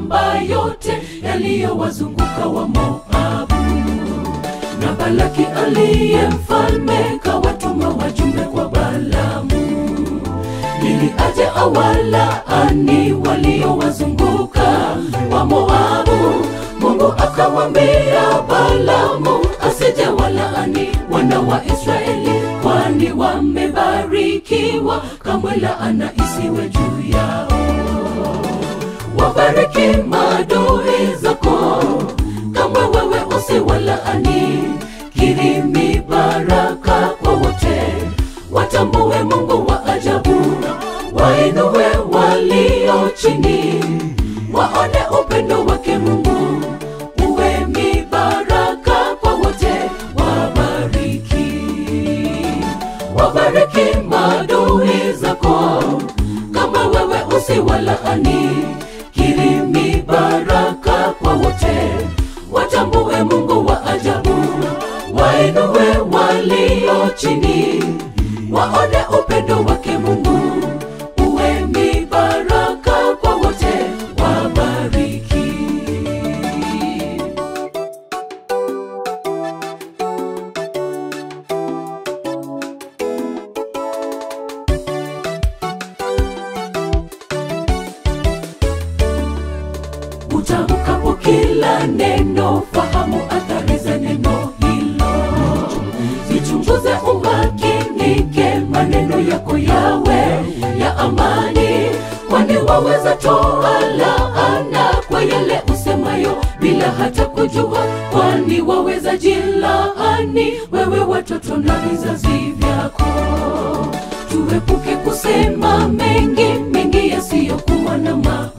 mashamba yote yaliyowazunguka wa Moabu. Na Balaki aliye mfalme kawatuma wajumbe kwa Balaamu, ili aje awalaani waliowazunguka wa Moabu. Mungu akamwambia Balaamu asije walaani wana wa Israeli, kwani wamebarikiwa, kamwe laana isiwe juu yao. Wabariki maadui zako, kamwe wewe usiwalaani. Kirimi baraka kwa wote, watambue Mungu wa ajabu. Wainue walio chini, waone upendo wake Mungu. Uwe mibaraka kwa wote, wabariki. Wabariki maadui zako, kama wewe usiwalaani. Kirimi baraka kwa wote, watambue Mungu wa ajabu. Wainue walio chini, waone upendo wake Mungu. Uwe mibaraka kwa wote, wabariki. Utamkapo kila neno, fahamu athari za neno hilo. Zichunguze umakinike, maneno yako yawe ya amani, kwani waweza toa laana kwa yale usemayo bila hata kujua, kwani waweza jilaani wewe, watoto na vizazi vyako. Tuepuke kusema mengi yasiyokuwa na maana.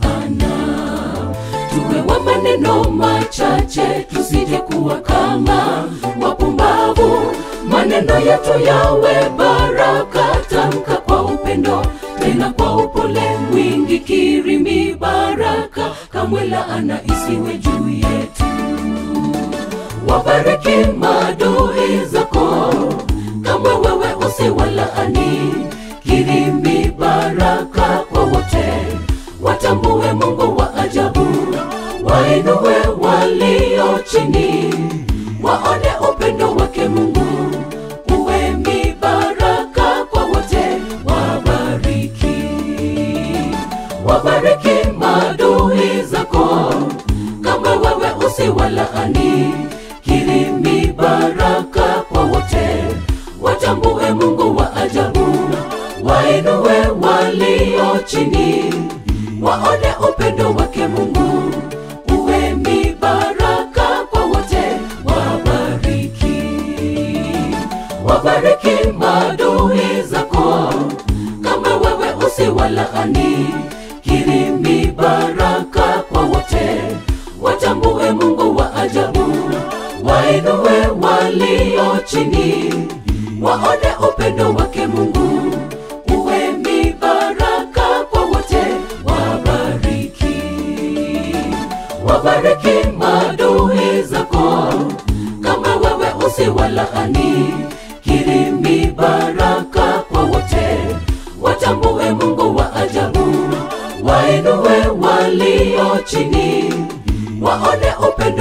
Tuwe wa maneno machache, tusije kuwa kama wapumbavu. Maneno yetu yawe baraka, tamka kwa upendo, tena kwa upole mwingi. Kirimi baraka, kamwe laana isiwe juu yetu. Wabariki maadui zako, kamwe wewe usiwalaani. Kirimi baraka kwa wote, watambue Mungu wa ajabu. Wainue walio chini, waone upendo wake Mungu. Uwe mibaraka kwa wote, wabariki. Wabariki maadui zako, kama wewe usiwalaani. Kirimi baraka kwa wote, watambue Mungu wa ajabu. Wainue walio chini, waone upendo wake Mungu. Uwe mibaraka kwa wote, wabariki. Wabariki maadui zako, kama wewe usiwalaani. Kirimi baraka kwa wote, watambue Mungu wa ajabu. Wainue walio chini, waone upendo wake Mungu. Uwe mibaraka kwa wote, wabariki. Wabariki maadui zako, kama wewe usiwalaani. Kirimi baraka kwa wote, watambue Mungu wa ajabu. Wainue walio chini, waone upendo